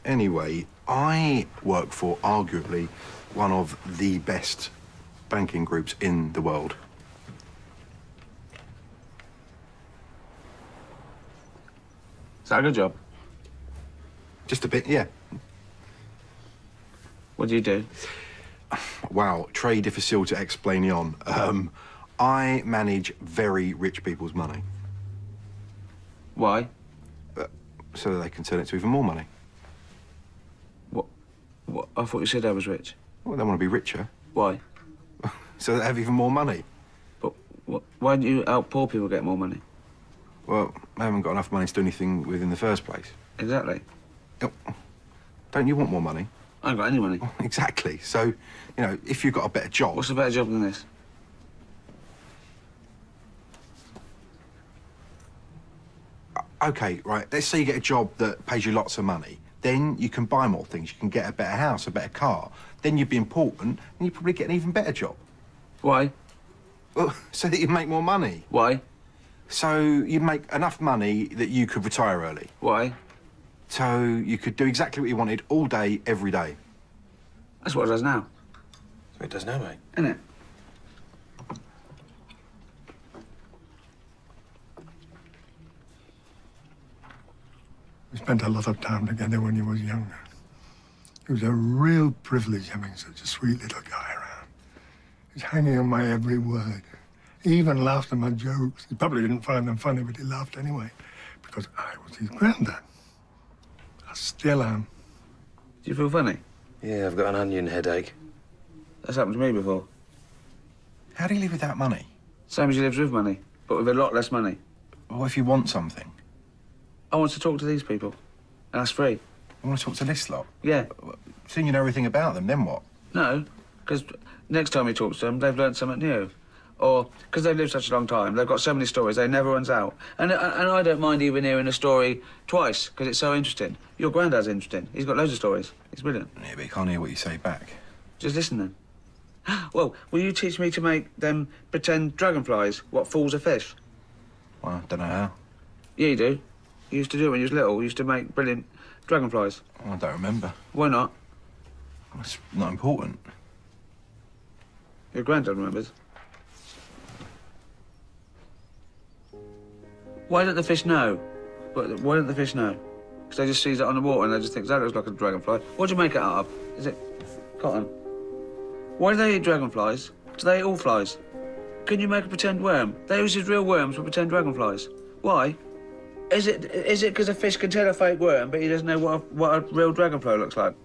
Anyway, I work for arguably one of the best banking groups in the world. Is that a good job? Just a bit, yeah. What do you do? Wow, très difficile to explain on. I manage very rich people's money. Why? So that they can turn it to even more money. What? I thought you said I was rich. Well, they want to be richer. Why? So they have even more money. But why don't you help poor people get more money? Well, they haven't got enough money to do anything with in the first place. Exactly. Oh, don't you want more money? I ain't got any money. Oh, exactly. So, you know, if you've got a better job... What's a better job than this? OK, right, let's say you get a job that pays you lots of money. Then you can buy more things. You can get a better house, a better car. Then you'd be important, and you'd probably get an even better job. Why? Well, so that you'd make more money. Why? So you'd make enough money that you could retire early. Why? So you could do exactly what you wanted all day, every day. That's what it does now. That's what it does now, mate. Isn't it? We spent a lot of time together when he was younger. It was a real privilege having such a sweet little guy around. He's hanging on my every word. He even laughed at my jokes. He probably didn't find them funny, but he laughed anyway, because I was his granddad. I still am. Do you feel funny? Yeah, I've got an onion headache. That's happened to me before. How do you live without money? Same as he lives with money, but with a lot less money. Well, if you want something? I want to talk to these people, and that's free. You want to talk to this lot? Yeah. Seeing you know everything about them, then what? No, because next time he talks to them, they've learned something new. Or, because they've lived such a long time, they've got so many stories, they never runs out. And I don't mind even hearing a story twice, because it's so interesting. Your granddad's interesting. He's got loads of stories. He's brilliant. Yeah, but you can't hear what you say back. Just listen then. Well, will you teach me to make them pretend dragonflies, what fools a fish? Well, I don't know how. Yeah, you do. You used to do it when you was little. You used to make brilliant dragonflies. Well, I don't remember. Why not? Well, it's not important. Your granddad remembers. Why don't the fish know? Why don't the fish know? Because they just sees it on the water and they just think, that looks like a dragonfly. What do you make it out of? Is it cotton? Why do they eat dragonflies? Do they eat all flies? Can you make a pretend worm? They use his real worms for pretend dragonflies. Why? Is it because a fish can tell a fake worm, but he doesn't know what a real dragonfly looks like?